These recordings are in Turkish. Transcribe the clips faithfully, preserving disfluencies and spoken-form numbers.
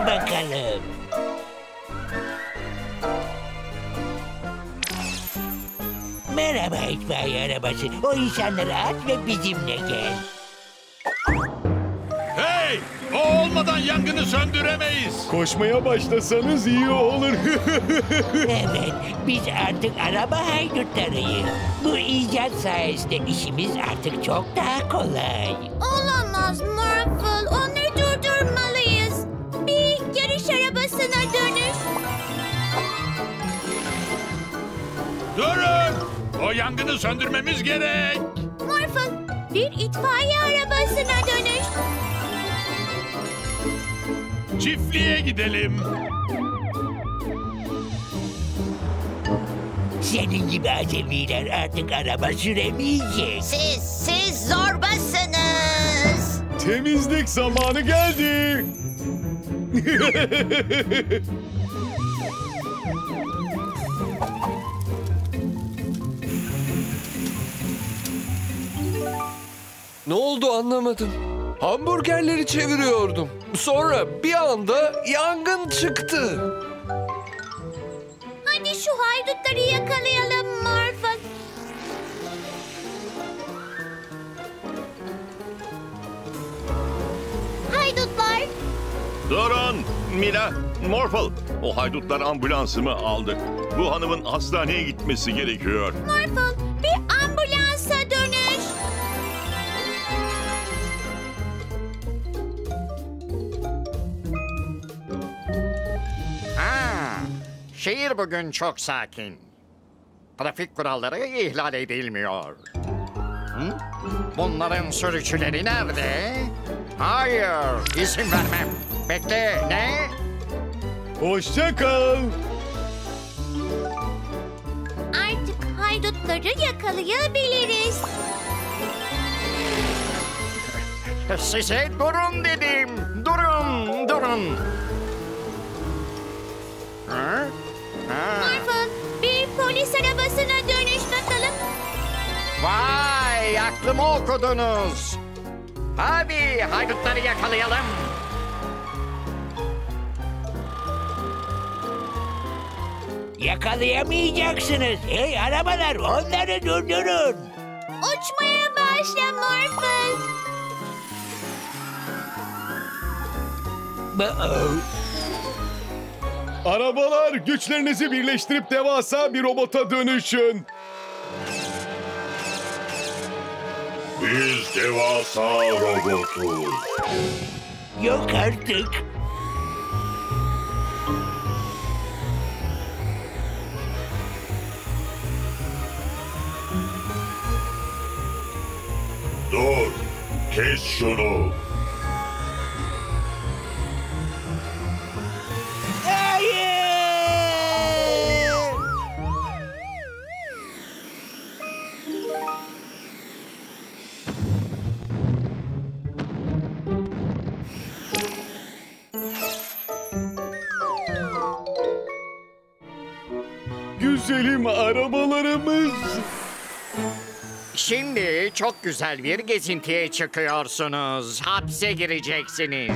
bakalım. Merhaba itfaiye arabası. O insanları at ve bizimle gel. Hey! O olmadan yangını söndüremeyiz. Koşmaya başlasanız iyi olur. Evet, biz artık araba haydutlarıyız. Bu icat sayesinde işimiz artık çok daha kolay. Olamaz Morphle. Onları durdurmalıyız. Bir yarış arabasına dönüş. Durun! O yangını söndürmemiz gerek. Morphle, bir itfaiye arabasına dönüş. Çiftliğe gidelim. Senin gibi acemiler artık araba süremeyecek. Siz, siz zorbasınız. Temizlik zamanı geldi. Ne oldu anlamadım. Hamburgerleri çeviriyordum. Sonra bir anda yangın çıktı. Hadi şu haydutları yakalayalım Morphle. Haydutlar. Durun! Mila, Morphle. O haydutlar ambulansımı aldı. Bu hanımın hastaneye gitmesi gerekiyor. Morphle, bir ambulansa dönüş. Ha, şehir bugün çok sakin. Trafik kuralları ihlal edilmiyor. Hı? Bunların sürücüleri nerede? Hayır, izin vermem. Bekle, ne? Hoşça kal. Artık haydutları yakalayabiliriz. Size durun dedim. Durun, durun. Ha? Ha. Morphle, bir polis arabasına dönüş bakalım. Vay, aklımı okudunuz. Hadi haydutları yakalayalım. Yakalayamayacaksınız. Hey arabalar, onları durdurun. Uçmaya başla Morphle. Uh-oh. Arabalar, güçlerinizi birleştirip devasa bir robota dönüşün. Biz devasa robotuz. Yok artık. Dur! Kes şunu! Hayır! Güzelim arabalarımız. Şimdi çok güzel bir gezintiye çıkıyorsunuz. Hapse gireceksiniz.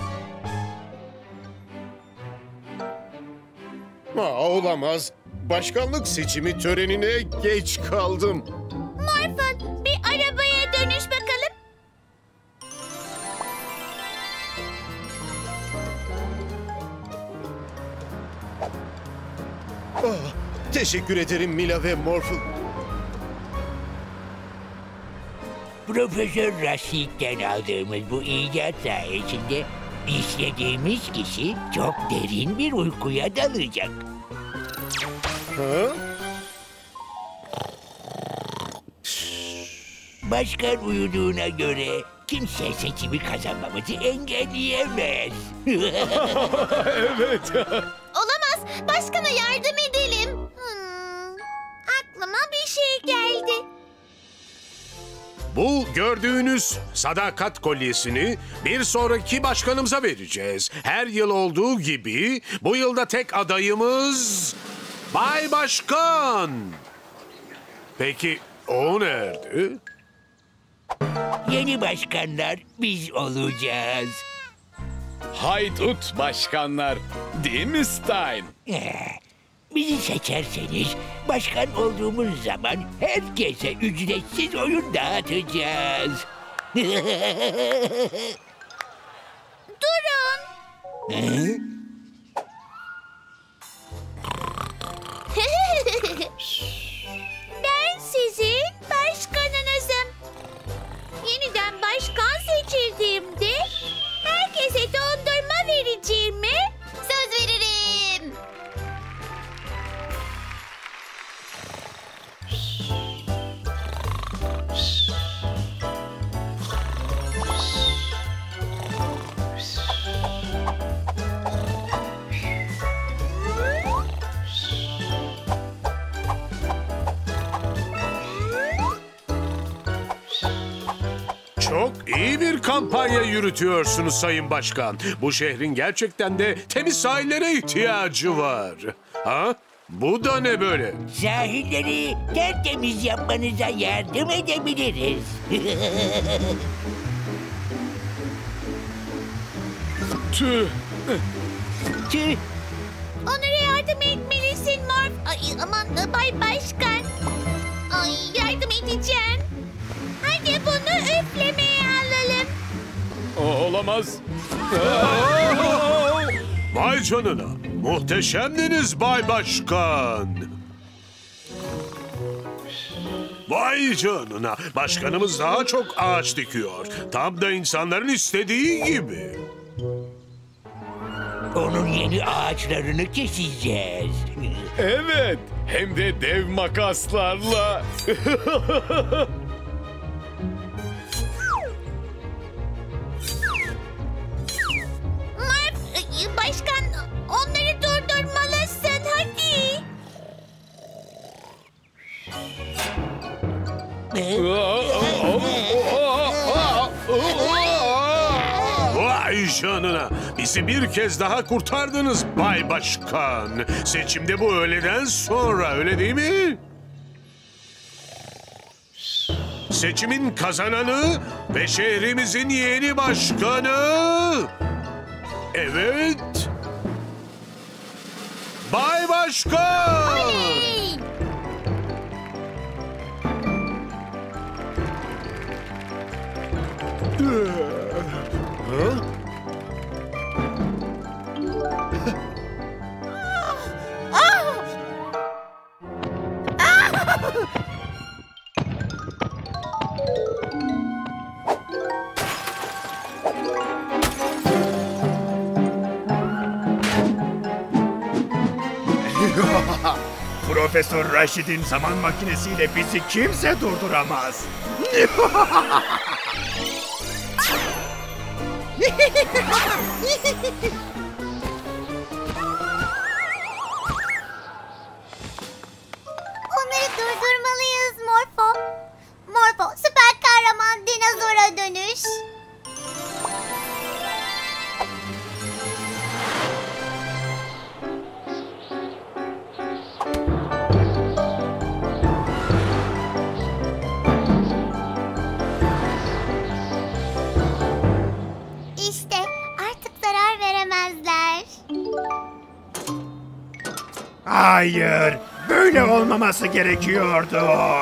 Aa, olamaz. Başkanlık seçimi törenine geç kaldım. Morphle, bir arabaya dönüş bakalım. Ah, teşekkür ederim Mila ve Morphle. Profesör Rashid'den aldığımız bu icat sayesinde işlediğimiz kişi çok derin bir uykuya dalacak. Ha? Başkan uyuduğuna göre kimse seçimi kazanmamızı engelleyemez. Evet. Olamaz. Başkana yardım edelim. Hmm, aklıma bir şey geldi. Bu gördüğünüz sadakat kolyesini bir sonraki başkanımıza vereceğiz. Her yıl olduğu gibi bu yılda tek adayımız Bay Başkan. Peki o nerede? Yeni başkanlar biz olacağız. Haydut başkanlar. Değil mi Stein? Eh, Bizi seçerseniz başkan olduğumuz zaman herkese ücretsiz oyun dağıtacağız. Durun. Hı? Ben sizin başkanınızım. Yeniden başkan seçildiğimde herkese dondurma vereceğime söz veririm. Çok iyi bir kampanya yürütüyorsunuz Sayın Başkan. Bu şehrin gerçekten de temiz sahillere ihtiyacı var. Ha? Bu da ne böyle? Sahilleri tertemiz yapmanıza yardım edebiliriz. Tüh. Tüh. Onlara yardım etmelisin Morf. Ay aman Bay Başkan. Ay yardım edeceğim. Hadi bunu üflemeye alalım. O, olamaz. Vay canına. Muhteşemdiniz Bay Başkan. Vay canına. Başkanımız daha çok ağaç dikiyor. Tam da insanların istediği gibi. Onun yeni ağaçlarını keseceğiz. Evet. Hem de dev makaslarla. Morf, ay, Başkan onları durdurmalısın hadi. Vay canına. Bizi bir kez daha kurtardınız Bay Başkan. Seçimde bu öğleden sonra, öyle değil mi? Seçimin kazananı ve şehrimizin yeni başkanı... Evet... Bay Başkan! Hey! Profesör Raşid'in zaman makinesiyle bizi kimse durduramaz. Onları durdurmalıyız Morfo. Morfo süper kahraman dinozora dönüş. İşte artık zarar veremezler. Hayır, böyle olmaması gerekiyordu.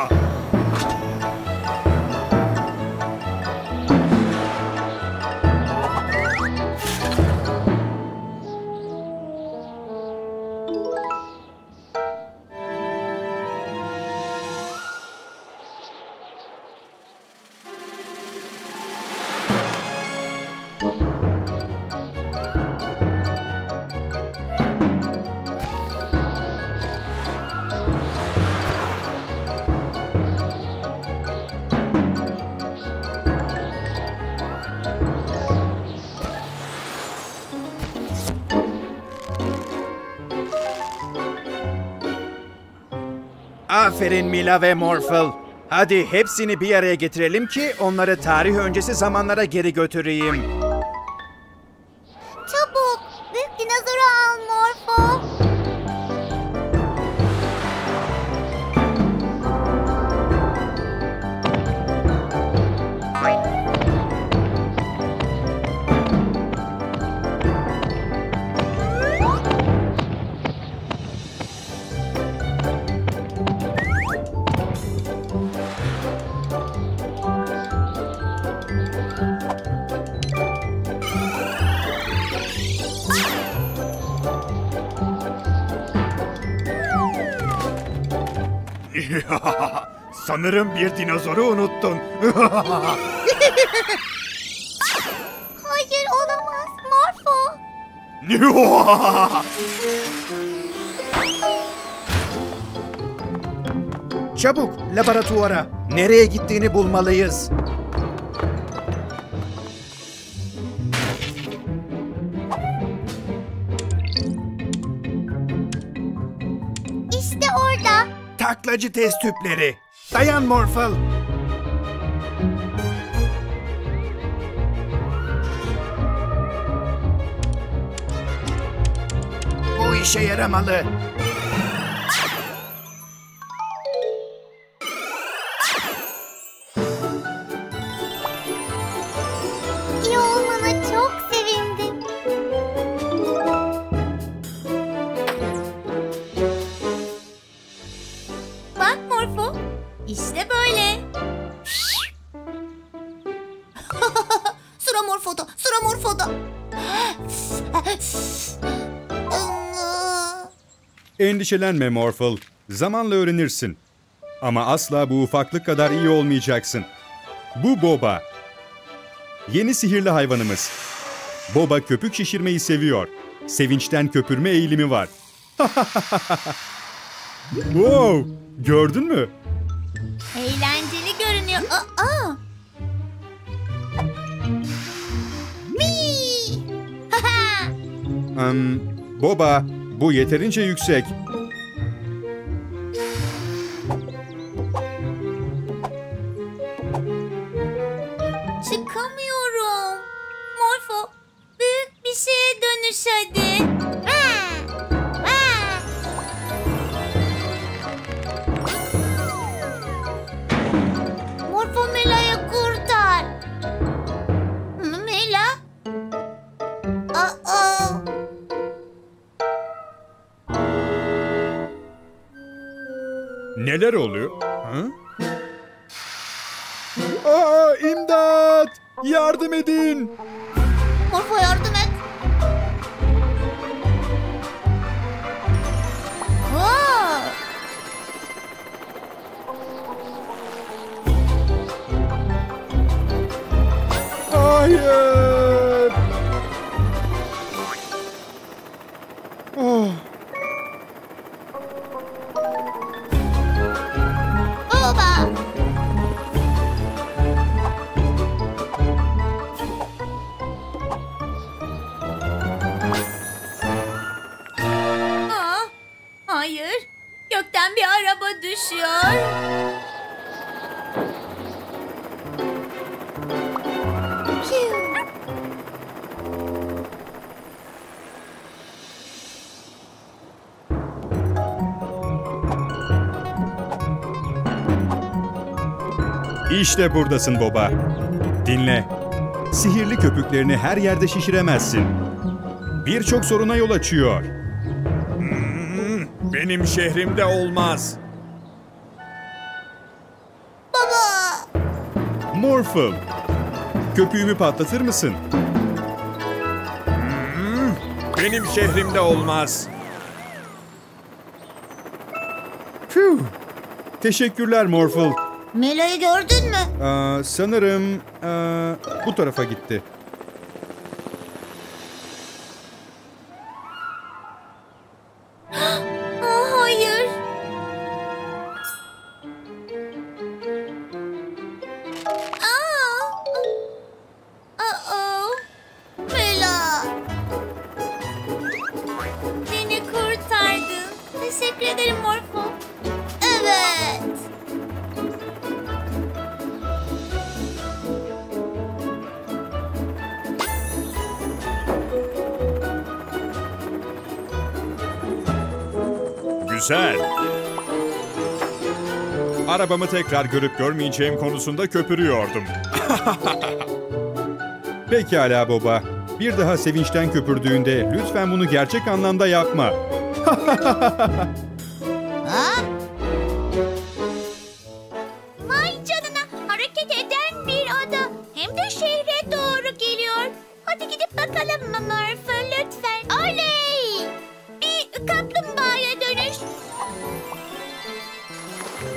Aferin Mila ve Morphle. Hadi hepsini bir araya getirelim ki onları tarih öncesi zamanlara geri götüreyim. Çabuk büyük dinozoru al Morfo. Sanırım bir dinozoru unuttun. Hayır, olamaz. Morpho. Çabuk laboratuvara. Nereye gittiğini bulmalıyız. İşte orada. Taklacı test tüpleri. Dayan Morphle. Bu işe yaramalı. İyi olmana çok sevindim. Bak Morpho, işte böyle. Sıra Morpho'da, sıra Morpho'da. Endişelenme Morphle. Zamanla öğrenirsin. Ama asla bu ufaklık kadar iyi olmayacaksın. Bu Boba. Yeni sihirli hayvanımız. Boba köpük şişirmeyi seviyor. Sevinçten köpürme eğilimi var. Wow! Gördün mü? Eğlenceli görünüyor. Aa! Whee! Haha! Hmm, Boba, bu yeterince yüksek. Çıkamıyorum. Morpho, büyük bir şeye dönüş hadi. Morpho, Mela'yı kurtar. Mela? Aa! Neler oluyor? Ha? Aa, imdat! Yardım edin! Morpho, yardım et. Aa! Hayır! Oh. Baba! Aa, hayır. Gökten bir araba düşüyor. Piu. İşte buradasın Boba. Dinle. Sihirli köpüklerini her yerde şişiremezsin. Birçok soruna yol açıyor. Hmm, benim şehrimde olmaz. Baba! Morphle, köpüğümü patlatır mısın? Hmm, benim şehrimde olmaz. Phew. Teşekkürler Morphle. Mela'yı gördün mü? Aa, sanırım aa, bu tarafa gitti. Aa, hayır. Aa! Aa! Mela! Beni kurtardın. Teşekkür ederim Morpho. Evet. Güzel. Arabamı tekrar görüp görmeyeceğim konusunda köpürüyordum. Pekala Boba. Bir daha sevinçten köpürdüğünde lütfen bunu gerçek anlamda yapma. Ha? Vay canına, hareket eden bir ada. Hem de şehre doğru geliyor. Hadi gidip bakalım mı Morpho lütfen. Oley! Bir kaplumbağaya dönüş.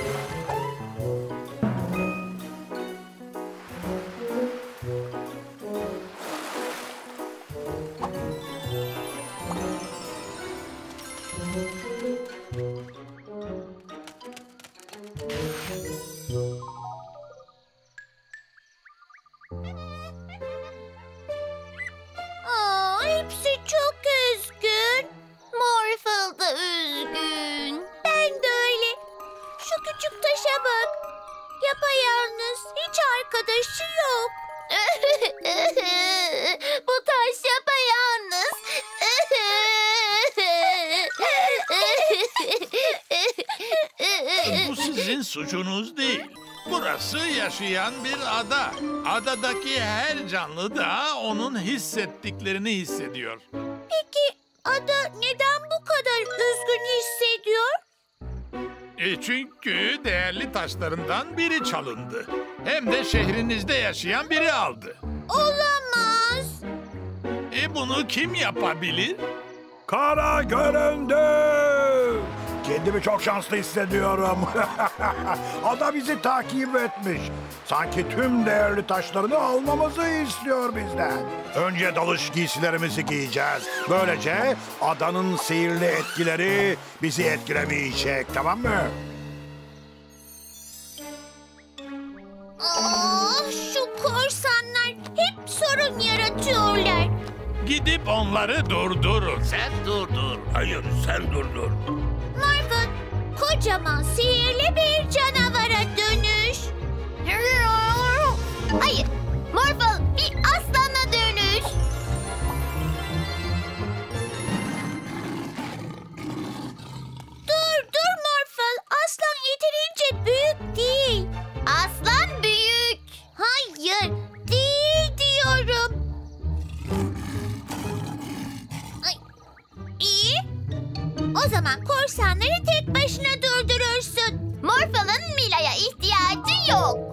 yok. Bu taş yapayalnız. Bu sizin suçunuz değil. Burası yaşayan bir ada. Adadaki her canlı da onun hissettiklerini hissediyor. Peki ada neden bu kadar üzgün hissediyor? E çünkü değerli taşlarından biri çalındı. Hem de şehrinizde yaşayan biri aldı. Olamaz. E bunu kim yapabilir? Kara göründü. Kendimi çok şanslı hissediyorum. Ada bizi takip etmiş. Sanki tüm değerli taşlarını almamızı istiyor bizden. Önce dalış giysilerimizi giyeceğiz. Böylece adanın sihirli etkileri bizi etkilemeyecek, tamam mı? Ah, şu korsanlar hep sorun yaratıyorlar. Gidip onları durdurun. Sen durdur. Hayır, sen durdur. Morphle, kocaman sihirli bir canavara dönüş. Hayır, Morphle bir aslana dönüş. Dur, dur Morphle. Aslan yeterince büyük değil. Aslan büyük. Hayır, değil diyorum. Ay, İyi. O zaman korsanları tek başına durdurursun. Morphle'ın Mila'ya ihtiyacı yok.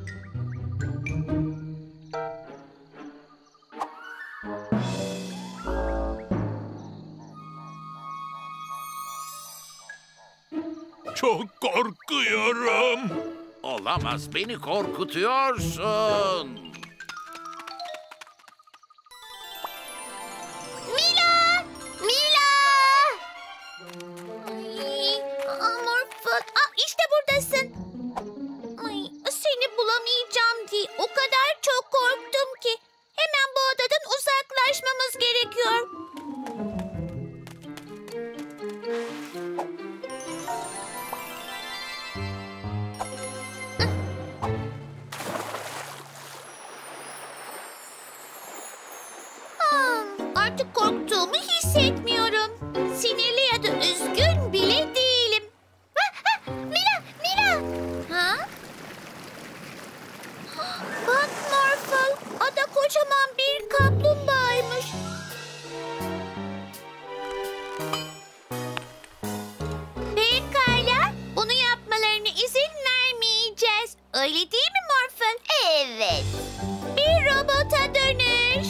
Çok korkuyorum. Olamaz, beni korkutuyorsun. Mila! Mila! Ay, aa, Morphle. Aa, işte buradasın. Ay, seni bulamayacağım diye o kadar çok korktum ki. Hemen bu odadan uzaklaşmamız gerekiyor. Aa, artık korktuğumu hissetmiyorum. Sinirli ya da üzgün bile değilim. Ha, ha, Mila, Mila. Ha? Bak Morphle, ada kocaman bir kaplumbağaymış. Pekala, bunu yapmalarına izin vermeyeceğiz. Öyle değil mi Morphle? Evet. Bir robota dönüş.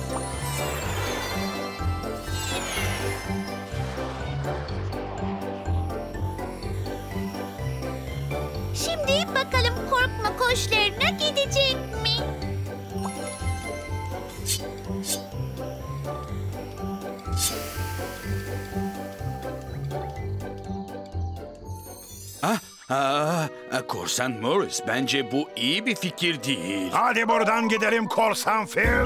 Şimdi bakalım korkma koşlarına gidecek mi? Ah, ah, Korsan Morris, bence bu iyi bir fikir değil. Hadi buradan gidelim korsan Phil.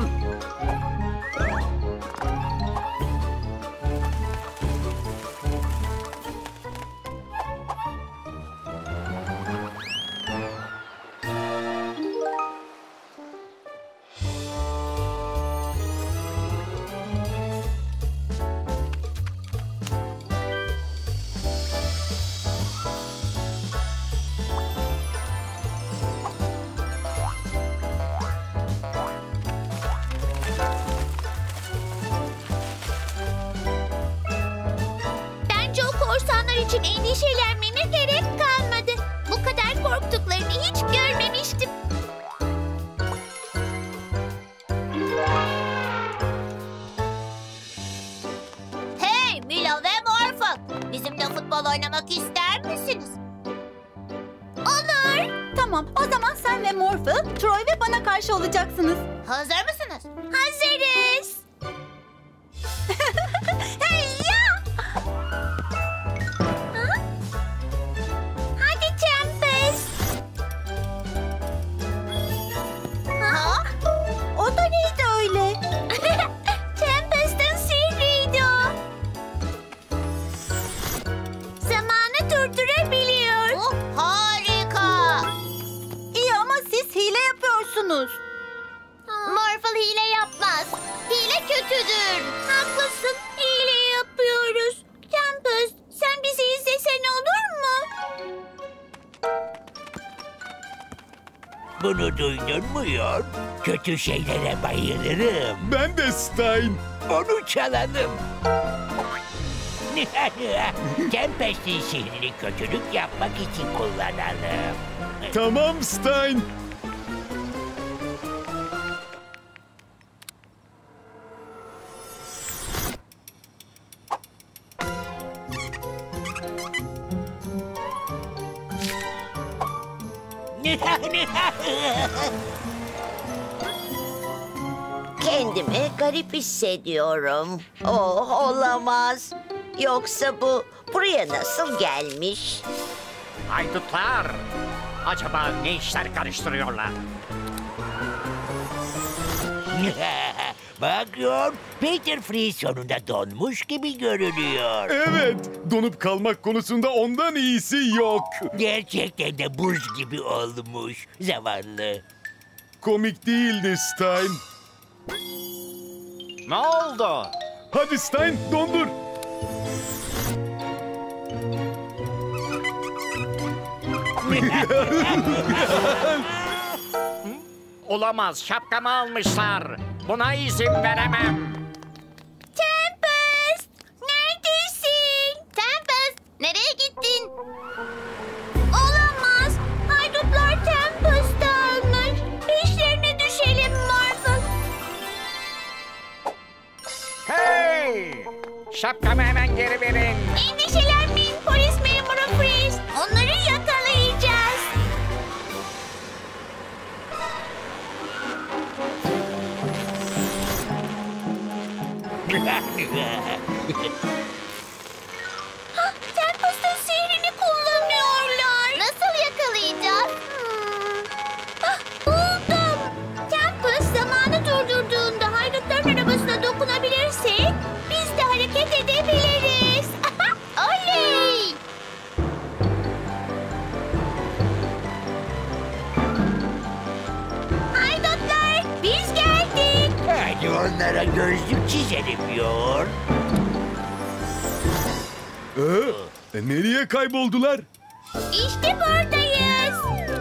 Bence o korsanlar için endişelenmene gerek kalmadı. Bu kadar korktuklarını hiç görmemiştim. Hey Mila ve Morphle, bizimle futbol oynamak ister misiniz? Olur. Tamam, o zaman sen ve Morphle, Troy ve bana karşı olacaksınız. Hazır mısınız? Hazırız. Hey ya! Ha? Hadi Tempest. Ha? O da neydi öyle? Tempest'in sihriydi o. Zamanı durdurabiliyor. Oh, harika. İyi ama siz hile yapıyorsunuz. Olamaz. Hile kötüdür. Haklısın. Hile yapıyoruz. Tempest, sen bizi izlesen olur mu? Bunu duydun mu Yor? Kötü şeylere bayılırım. Ben de Stein. Onu çalalım. Tempest'in sihrini kötülük yapmak için kullanalım. Tamam Stein. Kendimi garip hissediyorum. Oh, olamaz. Yoksa bu buraya nasıl gelmiş? Haydutlar! Acaba ne işler karıştırıyorlar? Bak Yor, Peter Freeze sonunda donmuş gibi görünüyor. Evet, donup kalmak konusunda ondan iyisi yok. Gerçekten de buz gibi olmuş, zavallı. Komik değildi Stein. Ne oldu? Hadi Stein, dondur. Olamaz, şapkamı almışlar. Buna izin veremem. Tempest, neredesin? Tempest, nereye gittin? Olamaz. Haydutlar Tempest'ı almış. Peşlerine düşelim Morphle. Hey! Şapkamı hemen geri verin. Endişelenmeyin polis memuru Freeze. Onları yakalayacağız. Hah, Tempest'ın sihrini kullanıyorlar. Nasıl yakalayacağız? Hmm. Hah, buldum. Tempest zamanı durdurduğunda haydutların arabasına dokunabilirsek biz de hareket edebiliriz. Oley! Haydutlar, biz geldik. Hadi onlara gözlük çizelim Yor. Ee, e, nereye kayboldular? İşte buradayız.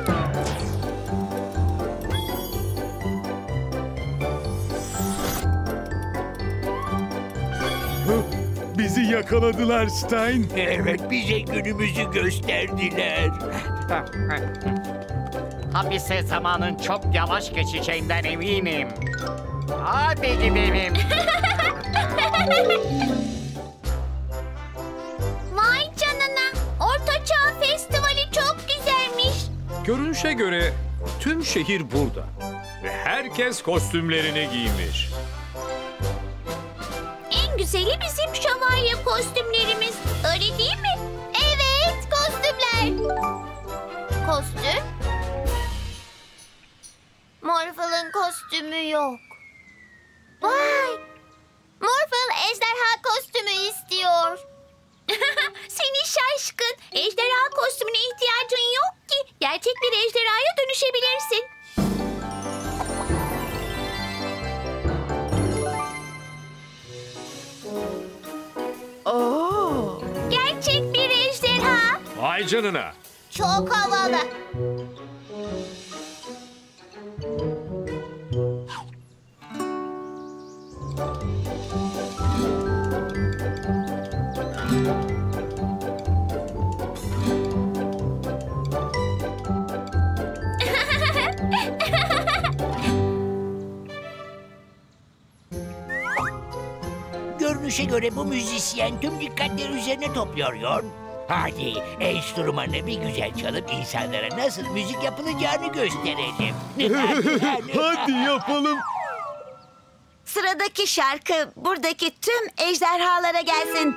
Hı, bizi yakaladılar Stein. Evet, bize günümüzü gösterdiler. Hapiste zamanın çok yavaş geçeceğinden eminim. Hadi gidelim. Vay canına. Ortaçağ Festivali çok güzelmiş. Görünüşe göre tüm şehir burada. Ve herkes kostümlerini giymiş. En güzeli bizim şövalye kostümlerimiz. Öyle değil mi? Evet, kostümler. Kostüm? Morphle'ın kostümü yok. Vay! Morphle ejderha kostümü istiyor. Seni şaşkın. Ejderha kostümüne ihtiyacın yok ki. Gerçek bir ejderhaya dönüşebilirsin. Oo. Gerçek bir ejderha. Vay canına. Çok havalı. Görünüşe göre bu müzisyen tüm dikkatleri üzerine topluyor Yor. Hadi enstrümanı bir güzel çalıp insanlara nasıl müzik yapılacağını gösterelim. Hadi yapalım. Sıradaki şarkı buradaki tüm ejderhalara gelsin.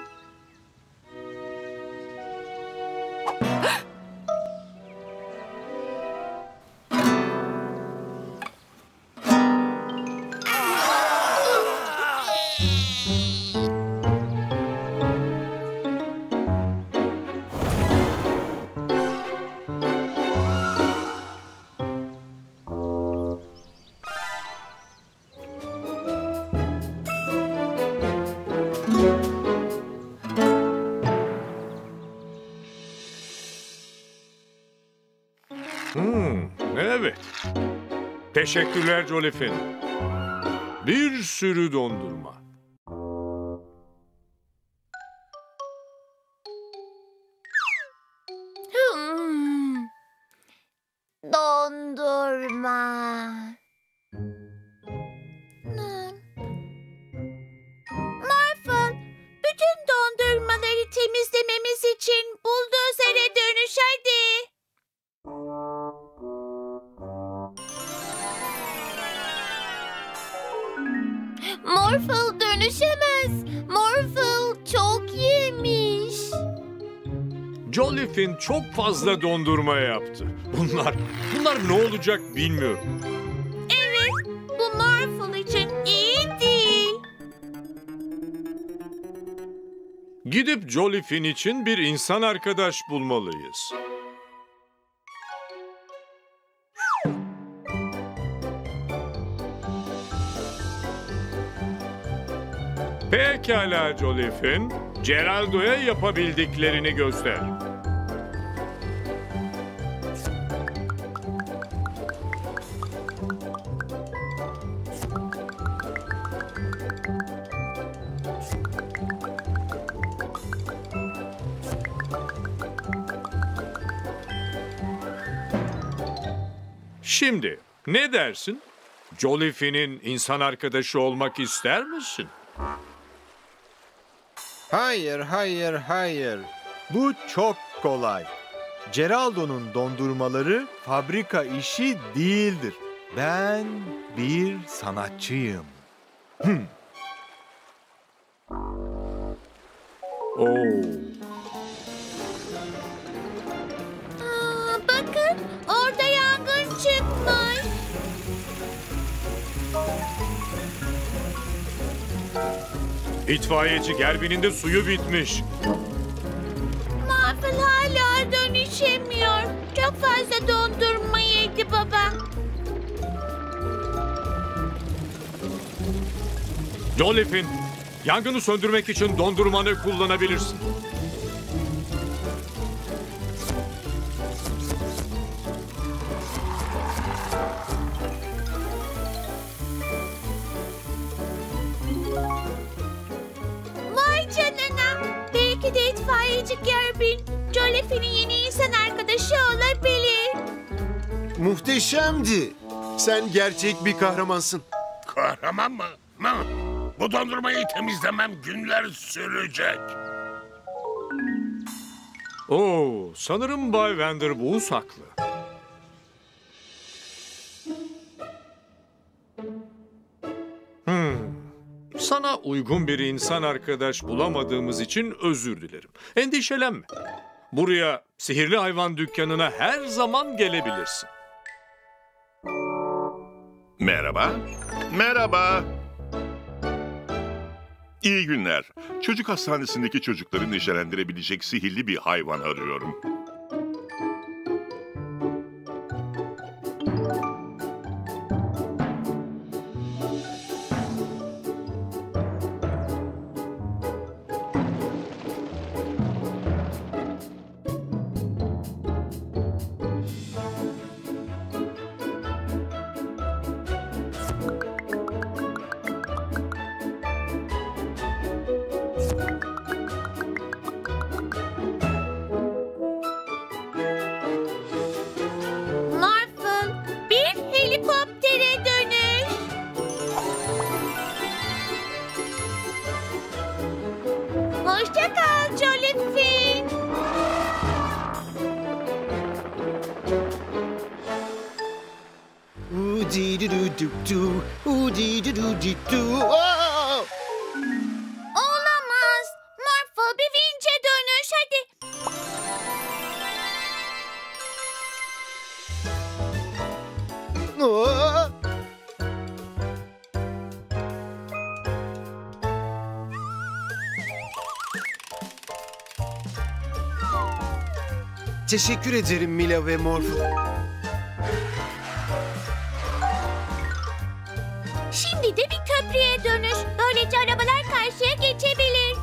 Teşekkürler Jolifin. Bir sürü dondurma. Hmm. Dondurma. Hmm. Morphle, bütün dondurmaları temizlememiz için buldozere dönüş hadi. Morphle dönüşemez. Morphle çok yemiş. Jolifin çok fazla dondurma yaptı. Bunlar, bunlar ne olacak bilmiyorum. Evet, bu Morphle için iyi değil. Gidip Jolifin için bir insan arkadaş bulmalıyız. Pekala Jolifin, Geraldo'ya yapabildiklerini göster. Şimdi ne dersin? Jolifin'in insan arkadaşı olmak ister misin? Hayır, hayır, hayır. Bu çok kolay. Geraldo'nun dondurmaları fabrika işi değildir. Ben bir sanatçıyım. Hmm. Oo. Aa, bakın, orada yangın çıkmış. İtfaiyeci Gerbi'nin de suyu bitmiş. Morphle hala dönüşemiyor. Çok fazla dondurma yedi baba. Jolifin, yangını söndürmek için dondurmanı kullanabilirsin. Vay canına. Belki de itfaiyeci Gerbin, Jolifin'in yeni insan arkadaşı olabilir. Muhteşemdi. Sen gerçek bir kahramansın. Kahraman mı? Hı? Bu dondurmayı temizlemem günler sürecek. Oo, sanırım Bay Vanderboos haklı. Hmm. Sana uygun bir insan arkadaş bulamadığımız için özür dilerim. Endişelenme. Buraya sihirli hayvan dükkanına her zaman gelebilirsin. Merhaba. Merhaba. İyi günler. Çocuk hastanesindeki çocukları neşelendirebilecek sihirli bir hayvan arıyorum. Morphle, bir helikoptere dönüş. Hoşça kal Jolifin. Udidududu, udidududu. Aa! Olamaz. Morphle, bir vinçe dönüş hadi. Aa! Teşekkür ederim Mila ve Morphle. Şimdi de bir köprüye dönüş. Böylece arabalar karşıya geçebilir.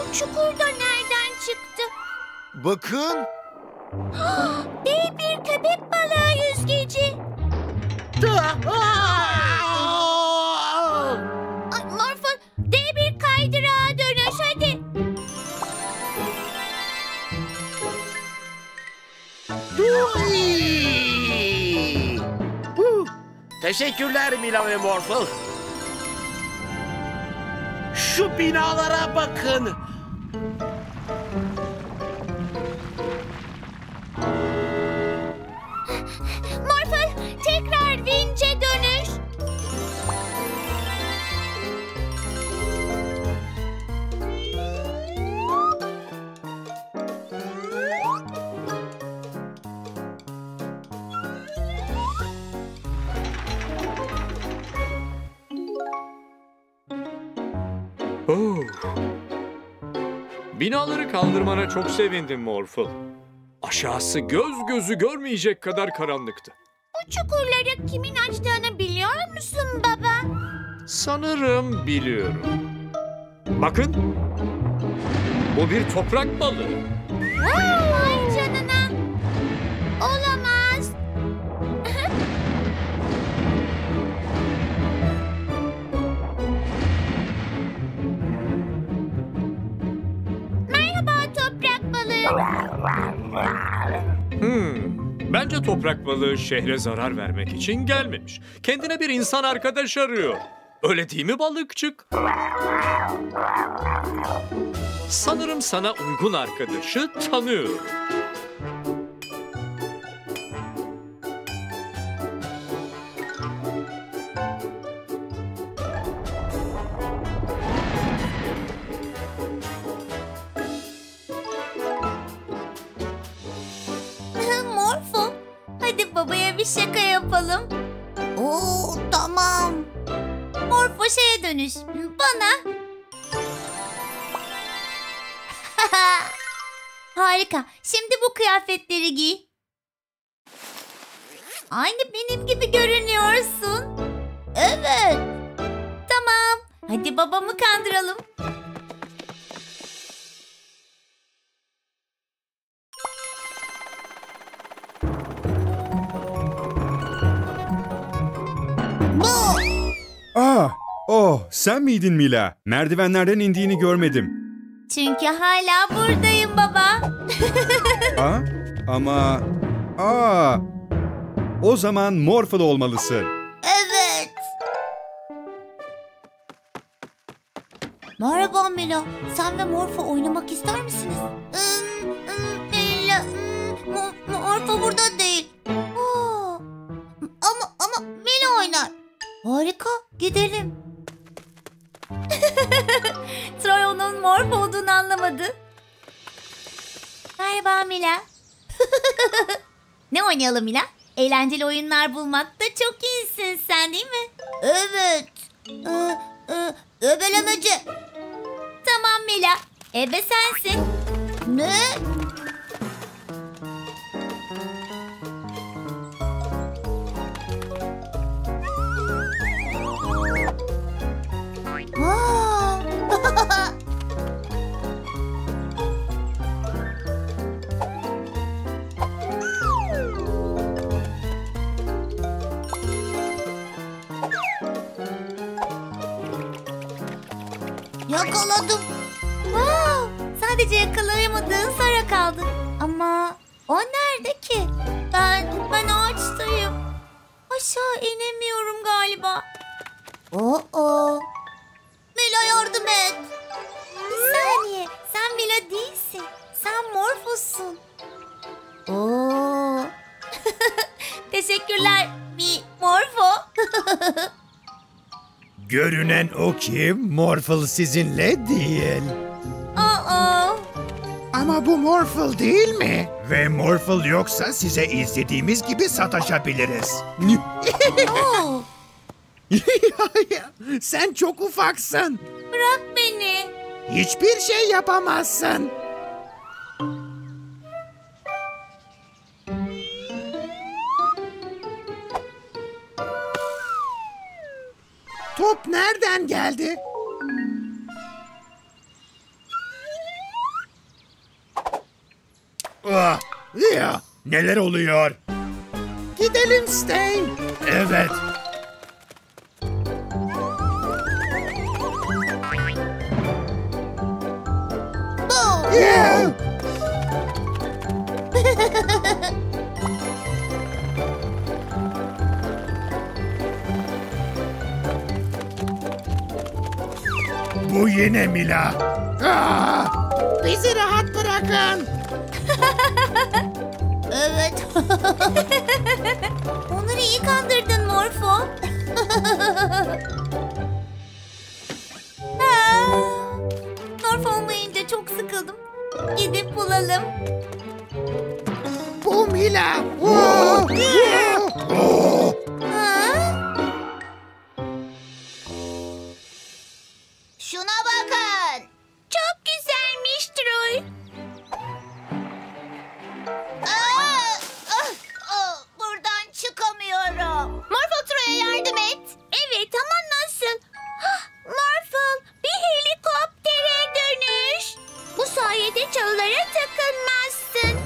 çukur da nereden çıktı? Bakın. Dev bir köpek balığı yüzgeci. Ay, Morphle, dev bir kaydırağa dönüş hadi. Huh. Teşekkürler Mila ve Morphle. Şu binalara bakın. Morphle, tekrar vinçe dönüş. Oh. Binaları kaldırmana çok sevindim Morphle. Aşağısı göz gözü görmeyecek kadar karanlıktı. Bu çukurları kimin açtığını biliyor musun baba? Sanırım biliyorum. Bakın. Bu bir toprak balığı. Vay canına. Olamaz. Merhaba toprak balığı. Hmm. Bence toprak balığı şehre zarar vermek için gelmemiş. Kendine bir insan arkadaş arıyor. Öyle değil mi balıkçık? Sanırım sana uygun arkadaşı tanıyorum. Morphle, hadi babaya bir şaka yapalım. Oo, tamam. Morphle şeye dönüş. Bana. Harika. Şimdi bu kıyafetleri giy. Aynı benim gibi görünüyorsun. Evet. Tamam. Hadi babamı kandıralım. Ah, oh, sen miydin Mila? Merdivenlerden indiğini görmedim. Çünkü hala buradayım baba. Aa, ama... Aa, o zaman Morphle olmalısın. Evet. Merhaba Mila. Sen ve Morphle oynamak ister misiniz? Im, ım, Mila, ım, Mo- Morphle burada değil. Aa, ama ama Mila oynar. Harika. Gidelim. Troy onun Morphle olduğunu anlamadı. Merhaba Mila. Ne oynayalım Mila? Eğlenceli oyunlar bulmakta çok iyisin sen değil mi? Evet. Ee, e, öbelemece. Tamam Mila. Ebe sensin. Ne? Aa! Yakaladım. Wow! Sadece yakalayamadığın Sara kaldı. Ama o nerede ki? Ben, ben ağaçtayım. Aşağı inemiyorum galiba. Oo. Mila yardım et. Bir saniye. Sen Mila değilsin. Sen Morphle'sun. Oo. Teşekkürler mi Morphle. Görünen o ki Morphle sizinle değil. Aa. Ama bu Morphle değil mi? Ve Morphle yoksa size istediğimiz gibi sataşabiliriz. Oo. Sen çok ufaksın. Bırak beni. Hiçbir şey yapamazsın. Top nereden geldi? Ah, ya, neler oluyor? Gidelim Stain. Evet. Yeah. Bu yine Mila. Ah! Bizi rahat bırakın. Evet. Onları iyi kandırdın Morfo. Aa, Morfo olmayınca çok sıkıldım. Gidip bulalım. Bu Mila. Oh. Oh! Şuna bakın. Çok güzelmiş Troy. Aa, ah, ah, buradan çıkamıyorum. Morphle Troy'a yardım et. Evet ama nasıl? Hah, Morphle bir helikoptere dönüş. Bu sayede çalılara takılmazsın.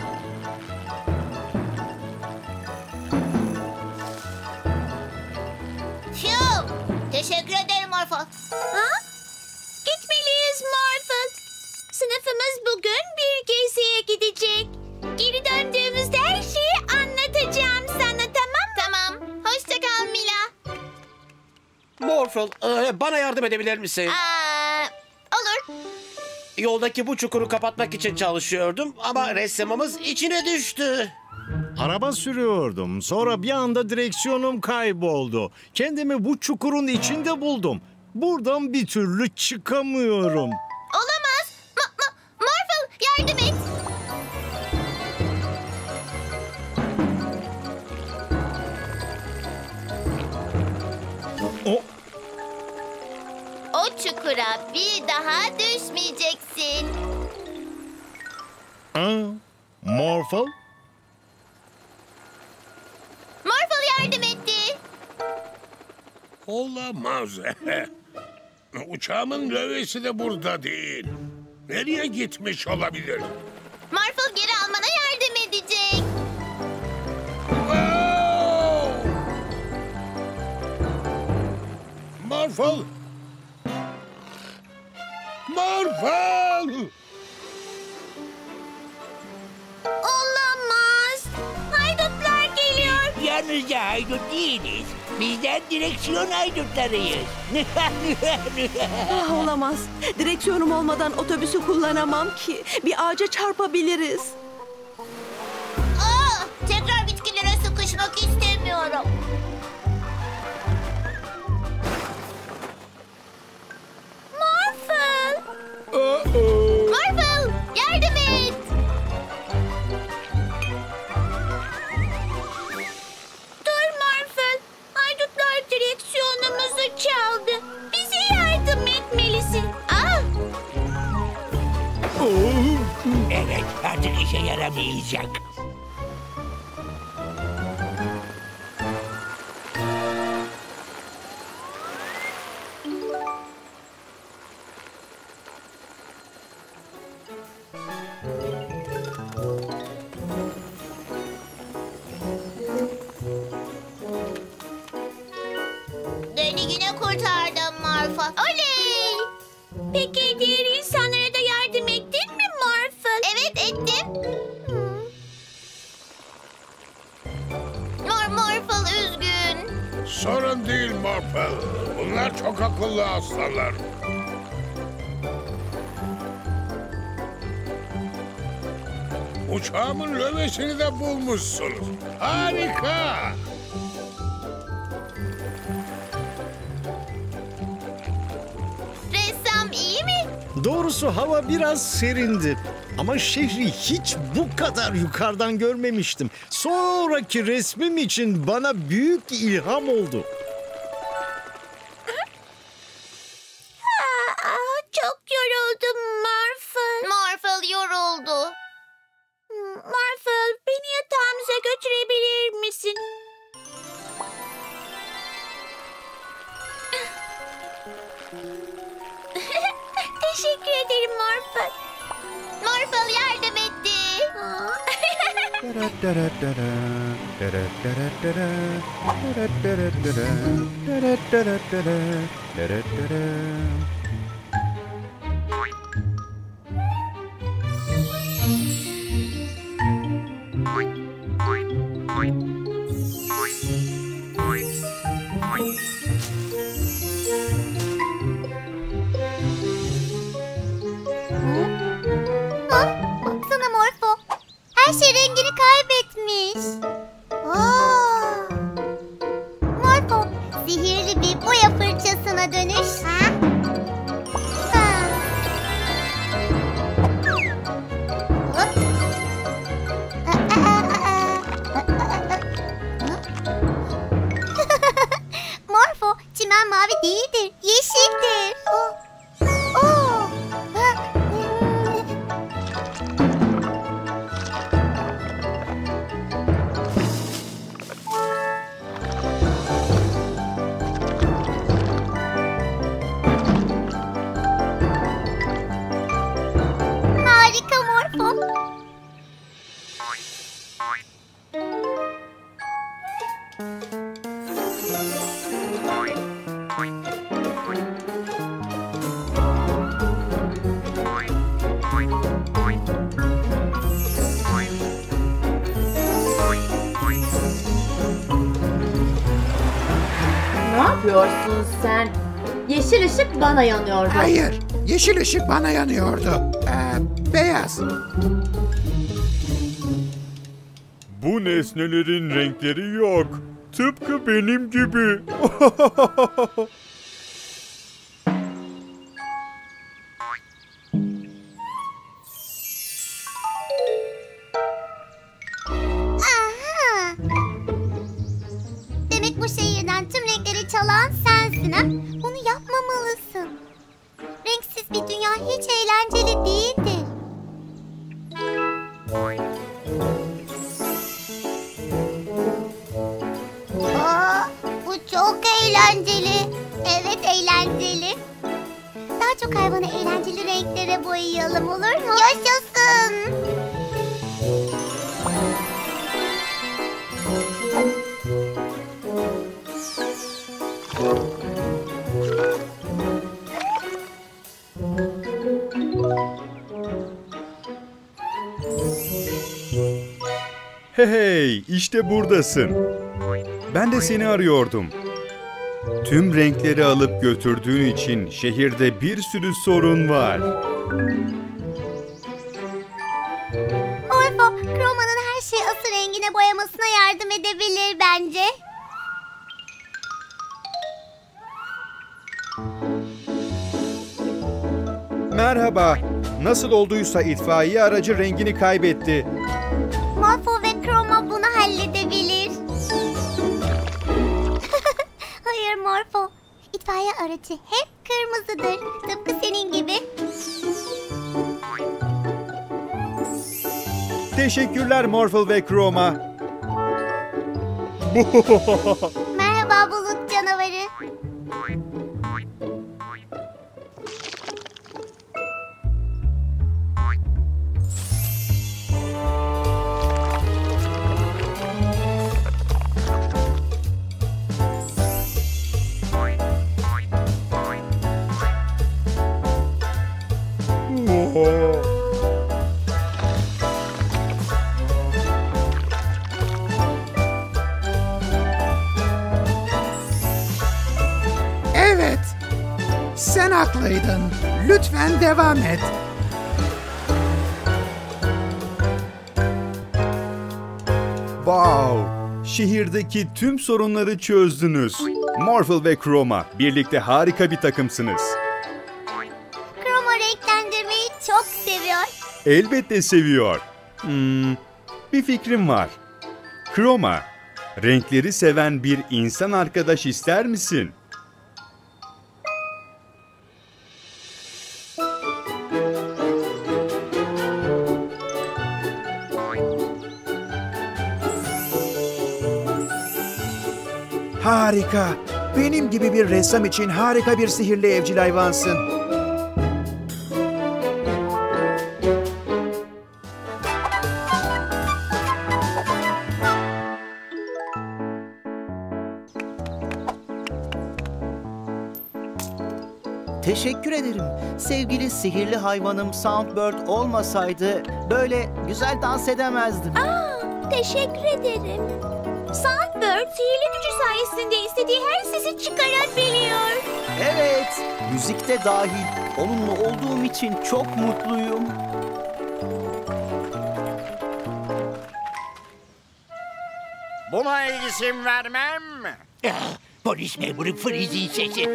Şu, teşekkür ederim Morphle. Ha? Gitmeliyiz Morphle. Sınıfımız bugün bir geziye gidecek. Geri döndüğümüzde her şeyi anlatacağım sana, tamam? Tamam. Hoşça kal Mila. Morphle, e, bana yardım edebilir misin? Aa, olur. Yoldaki bu çukuru kapatmak için çalışıyordum ama ressamımız içine düştü. Araba sürüyordum. Sonra bir anda direksiyonum kayboldu. Kendimi bu çukurun içinde buldum. Buradan bir türlü çıkamıyorum. Olamaz. Ma- ma- Morphle yardım et. O O çukura bir daha düşmeyeceksin. Aa, Morphle? Morphle yardım etti. Olamaz. Uçağımın lövesi de burada değil. Nereye gitmiş olabilir? Morphle geri almana yardım edecek. Oh! Morphle! Morphle! Olamaz. Haydutlar geliyor. Yalnızca haydut değiliz. Bizler direksiyon haydutlarıyız. Ah, olamaz. Direksiyonum olmadan otobüsü kullanamam ki. Bir ağaca çarpabiliriz. Aa, tekrar bitkilere sıkışmak istemiyorum. Morphle! Morphle, yardım et! Dur Morphle, haydutlar direksiyonumuzu çaldı. Bize yardım etmelisin. Ah! Evet, artık işe yaramayacak. Beni yine kurtardın Morphle. Oley! Peki diğer insanlara da yardım ettin mi Morphle? Evet ettim. Hmm. Mor Morphle üzgün. Sorun değil Morphle. Bunlar çok akıllı aslanlar. Uçağımın lövesini de bulmuşsunuz. Harika! Ressam iyi mi? Doğrusu hava biraz serindi. Ama şehri hiç bu kadar yukarıdan görmemiştim. Sonraki resmim için bana büyük ilham oldu. Aa, çok yoruldum Morphle. Morphle yoruldu. Hmm, Morphle, beni yatağımıza götürebilir misin? Teşekkür ederim Morphle. Morphle yardım etti. Aa, Baksana Morpho. Her şey rengini kaybetmiş. Aa! Morpho, sihirli bir boya fırçasına dönüş. Ha? Ha. Hop. Aa, aa, aa, aa. Morpho, çimen mavi değildir, yeşildir. Oh. Oh. Ha. Harika Morpho. Ne yapıyorsun sen? Yeşil ışık bana yanıyordu. Hayır, yeşil ışık bana yanıyordu. Ee, beyaz. Bu nesnelerin renkleri yok. Tıpkı benim gibi. Aha! Demek bu şehirden tüm renkleri çalan sensin ha? Bunu yapmamalısın. Renksiz bir dünya hiç eğlenceli değildir. Aa, bu çok eğlenceli. Evet, eğlenceli. Daha çok hayvanı eğlenceli renklere boyayalım, olur mu? Yaşasın. Hey hey, işte buradasın. Ben de seni arıyordum. Tüm renkleri alıp götürdüğün için şehirde bir sürü sorun var. Morpho, Chroma'nın her şeyi asıl rengine boyamasına yardım edebilir bence. Merhaba. Nasıl olduysa itfaiye aracı rengini kaybetti. Morpho ve Chroma bunu halledebilir. Hayır Morpho, itfaiye aracı hep kırmızıdır. Tıpkı senin gibi. Teşekkürler Morphle ve Chroma. Merhaba bulut canavarı. Evet. Sen haklıydın. Lütfen devam et. Wow! Şehirdeki tüm sorunları çözdünüz. Morphle ve Chroma, birlikte harika bir takımsınız. Chroma renklendirmeyi çok seviyor. Elbette seviyor. Hmm, bir fikrim var. Chroma, renkleri seven bir insan arkadaş ister misin? Harika. Benim gibi bir ressam için harika bir sihirli evcil hayvansın. Teşekkür ederim. Sevgili sihirli hayvanım Soundbird olmasaydı böyle güzel dans edemezdim. Aa, teşekkür ederim. Soundbird sihirli gücü sayesinde istediği her sesi çıkarabiliyor. Evet, müzikte dahil. Onunla olduğum için çok mutluyum. Buna izin vermem. Ah, polis memuru Freeze'in sesi.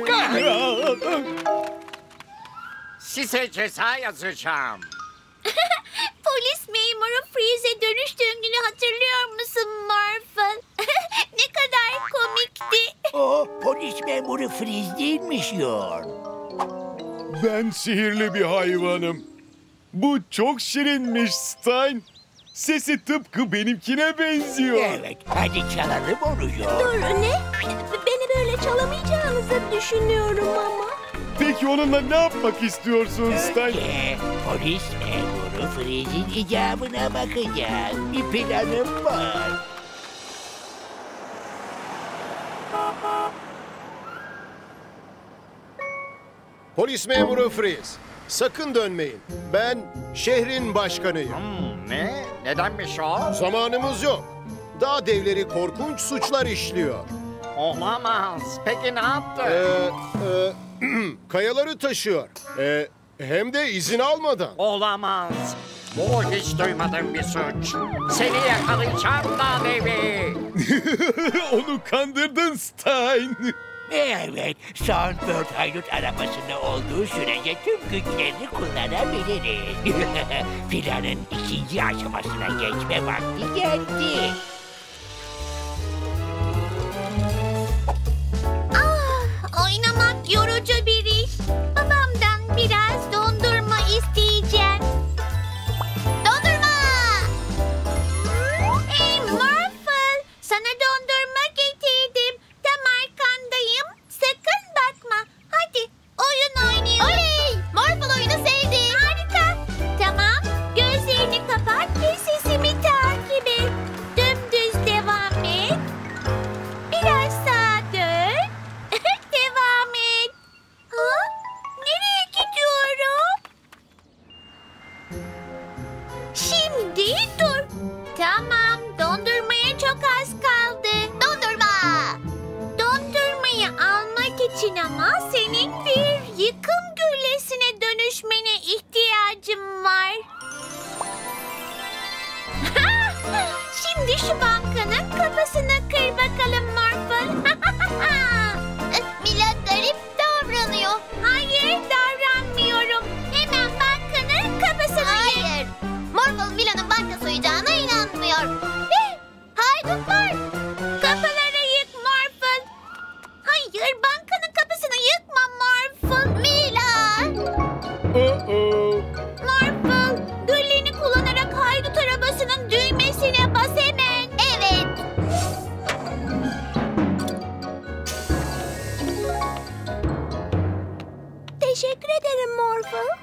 Size ceza yazacağım. Polis memuru Freeze'e dönüştüğün günü hatırlıyor musun Morphle? Ne kadar komikti. O polis memuru Freeze değilmiş Yorn. Ben sihirli bir hayvanım. Bu çok şirinmiş Stein. Sesi tıpkı benimkine benziyor. Evet, hadi çalalım onu Yorn. Dur ne? Beni böyle çalamayacağınızı düşünüyorum ama. Peki onunla ne yapmak istiyorsun Stein? Önce polis memuru Freeze'in icabına bakacağız. Bir planım var. Polis memuru Freeze, sakın dönmeyin. Ben şehrin başkanıyım. Hmm, ne? Nedenmiş o? Zamanımız yok. Dağ devleri korkunç suçlar işliyor. Olamaz. Peki ne yaptı? Ee, e, kayaları taşıyor. Ee, hem de izin almadan. Olamaz. Bu hiç duymadığım bir suç. Seni yakalayacağım dağ devi. Onu kandırdın Stein. Evet, Soundbird haydut arabasında olduğu sürece tüm güçlerini kullanabiliriz. Planın ikinci aşamasına geçme vakti geldi. Ah, oynamak yorucu bir iş. Babamdan biraz dondurma isteyeceğim. Dondurma! Hey Morphle, sana dondurma getirdim. Tam arkandayım. Sakın bakma. Hadi oyun oynayalım. Oley! Morphle oyunu sevdi. Harika. Tamam. Gözlerini kapat ve sesimi takip et. Dümdüz devam et. Biraz sağa dön. Devam et. Ha? Nereye gidiyorum? Şimdi dur. Tamam. Dondurmaya çok az kaldı. Dondurma. Dondurmayı almak için ama senin bir yıkım güllesine dönüşmene ihtiyacım var. Şimdi şu bankanın kafasını kır bakalım Morphle. Mila garip davranıyor. Hayır, davranmıyorum. Hemen bankanın kafasını Hayır. Morphle Mila'nın banka soyacağına inanmıyor. Ne? Haydutlar. Kafaları yık Morphle. Hayır, bankanın kapısını yıkma Morphle. Mila. Uh-oh. Morphle, gülleni kullanarak haydut arabasının düğmesine bas hemen. Evet. Teşekkür ederim Morphle.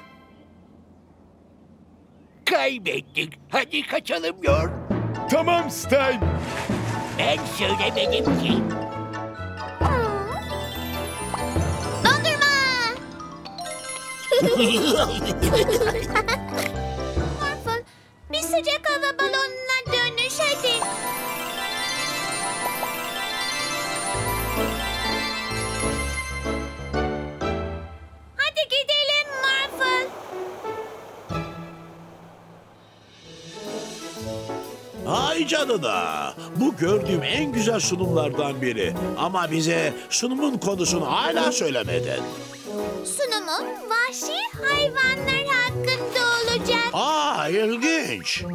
Kaybettik. Hadi kaçalım Yorn. Tamam Stein. Ben söylemedim ki. Dondurma! Morphle, bir sıcak hava balonuna dönüş hadi. Hadi gidelim Morphle. Ay canına. Bu gördüğüm en güzel sunumlardan biri. Ama bize sunumun konusunu hala söylemedin. Sunumum vahşi hayvanlar hakkında olacak. Aa, ilginç.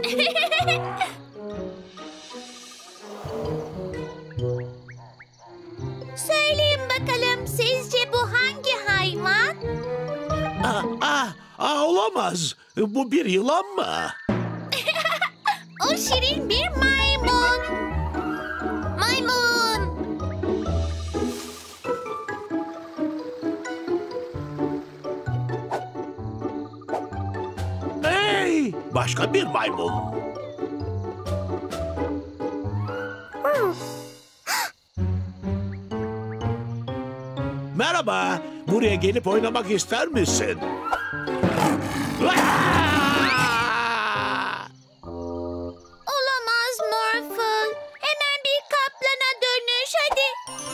Söyleyin bakalım sizce bu hangi hayvan? Aa, aa, aa, olamaz. Bu bir yılan mı? O şirin bir maymun. Maymun. Hey, başka bir maymun. Merhaba, Buraya gelip oynamak ister misin? Olamaz Morphle. Hemen bir kaplana dönüş hadi.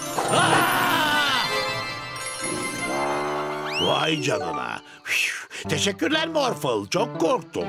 Vay canına. Teşekkürler Morphle. Çok korktum.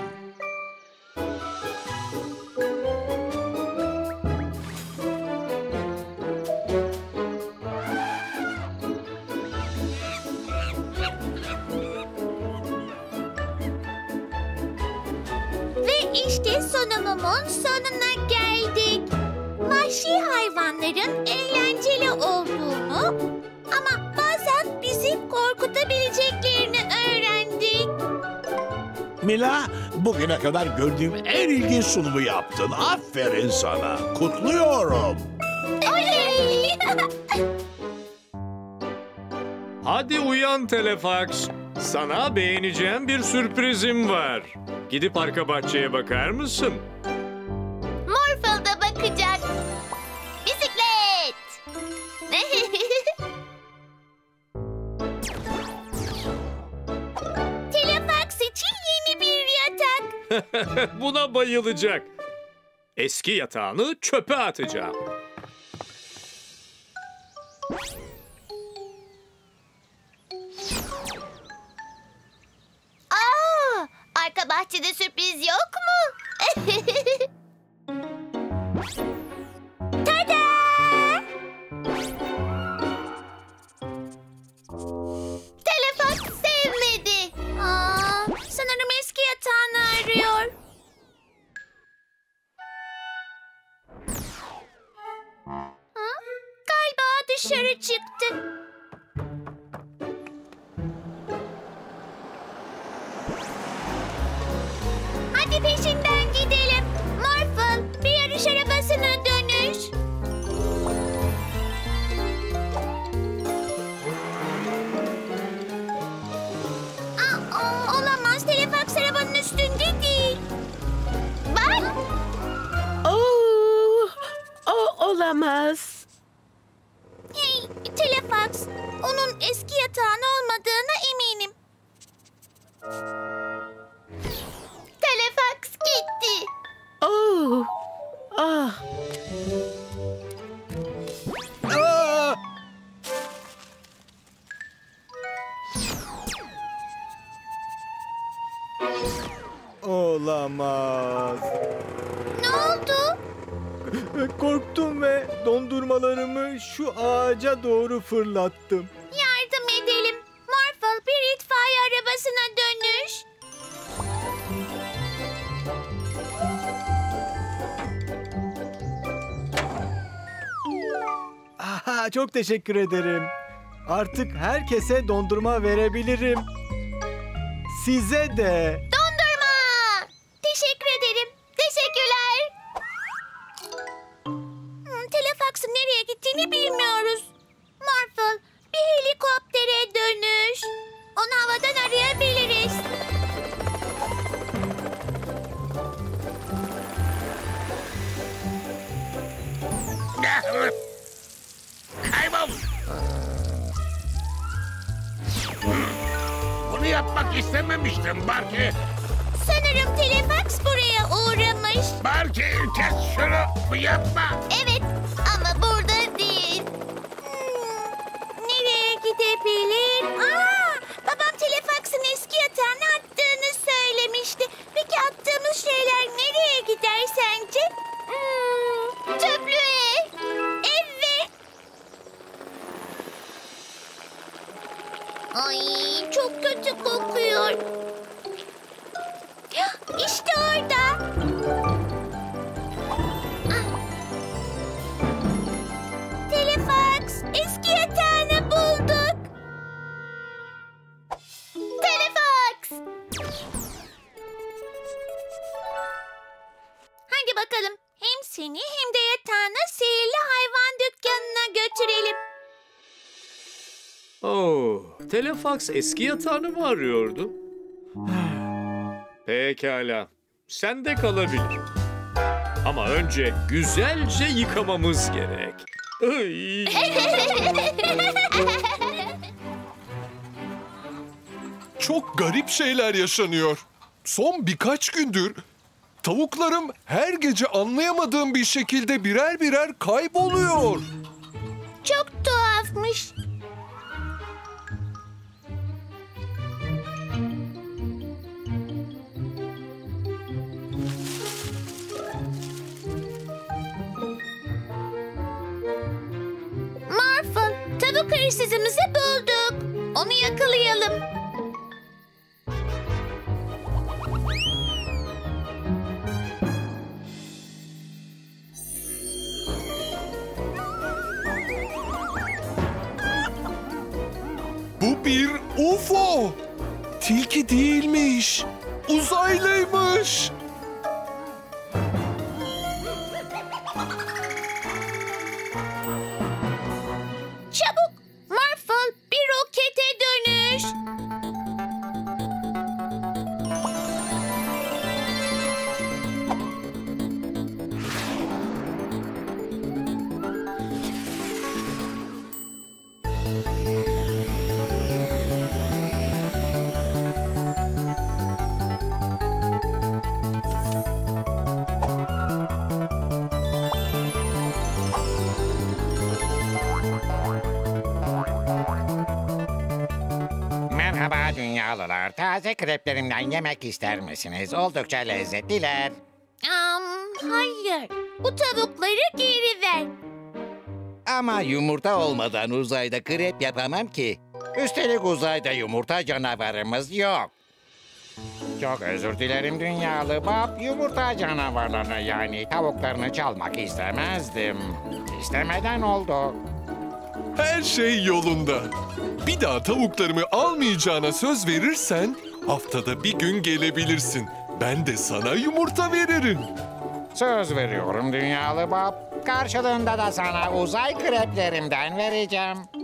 Ve işte sunumumun sonuna geldik. Vahşi hayvanların eğlenceli olduğunu ama bazen bizi korkutabileceklerini öğrendik. Mila, bugüne kadar gördüğüm en ilginç sunumu yaptın. Aferin sana. Kutluyorum. Oley! Hadi uyan Telefax. Sana beğeneceğim bir sürprizim var. Gidip arka bahçeye bakar mısın? Morphle da bakacak. Bisiklet. Telefax için yeni bir yatak. Buna bayılacak. Eski yatağını çöpe atacağım. Aa, arka bahçede sürpriz yok mu? Tada! Telefax sevmedi. Aa, sanırım eski yatağını arıyor. Ha? Galiba dışarı çıktı. Hadi peşinden gidelim. Morphle, bir yarış arabasına dönüş. Aa, olamaz. Telefax arabanın üstünde değil. Bak. Oo, o olamaz. Hey, Telefax. Onun eski yatağın olmadığına eminim. Telefax gitti. Oo, ah. Aa! Olamaz. Ne oldu? Korktum ve dondurmalarımı şu ağaca doğru fırlattım. Yardım edelim. Morphle, bir itfaiye arabasına dönüş. Aha, çok teşekkür ederim. Artık herkese dondurma verebilirim. Size de. Dondurma! Teşekkür ederim. Teşekkürler. Hmm, Telefax'ın nereye gittiğini bilmiyoruz. Morphle, bir helikoptere dönüş. Onu havadan arayabiliriz. Kaybol! Bunu yapmak istememiştim Barky. Sanırım Telefax buraya uğramış. Barky, kes şunu. Yapma. Evet, ama burada değil. Hmm, nereye gidebilir? Aa, babam Telefax'ın eski yatağına attığını söylemişti. Peki attığımız şeyler nereye gider sence? Hmm, çöplüğe. Evet. Ay, çok kötü kokuyor. İşte orada. Telefax, eski yatağını bulduk. Telefax. Hadi bakalım. Hem seni hem de yatağını sihirli hayvan dükkanına götürelim. Oo, Telefax eski yatağını mı arıyordu? Pekala. Sende kalabilir. Ama önce güzelce yıkamamız gerek. Ay. çok garip şeyler yaşanıyor. Son birkaç gündür tavuklarım her gece anlayamadığım bir şekilde birer birer kayboluyor. Çok tuhafmış. Morphle, tavuk hırsızımızı bulduk. Onu yakalayalım. Bu bir U F O. Tilki değilmiş. Uzaylıymış. Çabuk, Morphle, bir rokete dönüş. Merhaba dünyalılar. Taze kreplerimden yemek ister misiniz? Oldukça lezzetliler. Um, hayır, bu tavukları geri ver. Ama yumurta olmadan uzayda krep yapamam ki. Üstelik uzayda yumurta canavarımız yok. Çok özür dilerim dünyalı Bob. Yumurta canavarlarını yani tavuklarını çalmak istemezdim. İstemeden oldu. Her şey yolunda. Bir daha tavuklarımı almayacağına söz verirsen haftada bir gün gelebilirsin. Ben de sana yumurta veririm. Söz veriyorum dünyalı Bob. Karşılığında da sana uzay kreplerimden vereceğim.